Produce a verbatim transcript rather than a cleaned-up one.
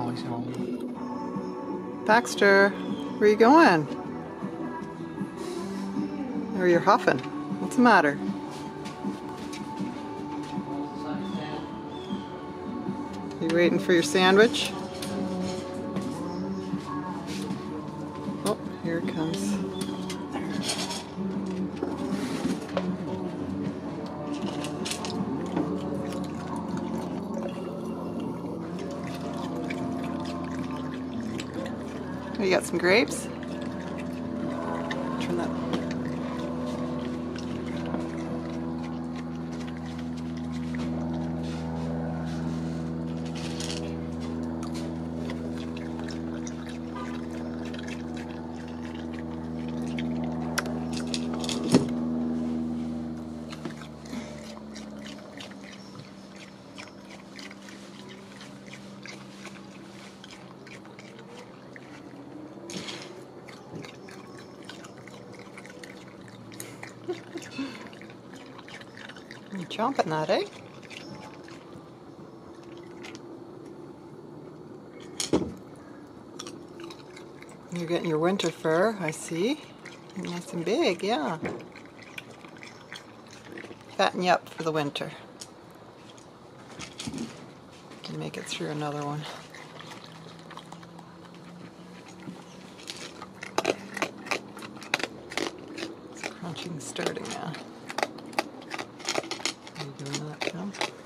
always home. Baxter, where you going? Or you're huffing. What's the matter? You waiting for your sandwich? Oh, here it comes. Oh, you got some grapes? Turn that. You're chomping that, eh? You're getting your winter fur, I see. Nice and big, yeah. Fatten you up for the winter. Can make it through another one. It's crunching starting now. Are you doing that, Tim?